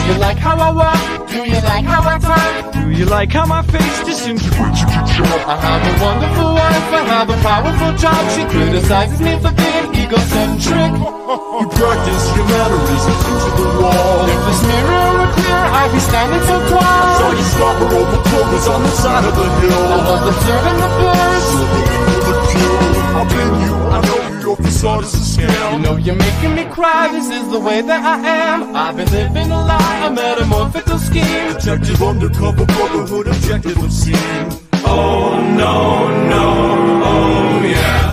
you like how I walk? Do you like how I talk? Do you like how my face disintegrates if you chop? I have a wonderful wife, I have a powerful job. She criticizes me for being egocentric. You practice your mannerisms into the wall. If this mirror were clear, I'd be standing so tall. Saw you stop her over clovers on the side of the hill. I was observing the birds. I've been you, I know your facade is a scam. You know you're making me cry, this is the way that I am. I've been living a lie, a metamorphical scheme. Detective undercover brotherhood, objective obscene. Oh no, no, oh yeah.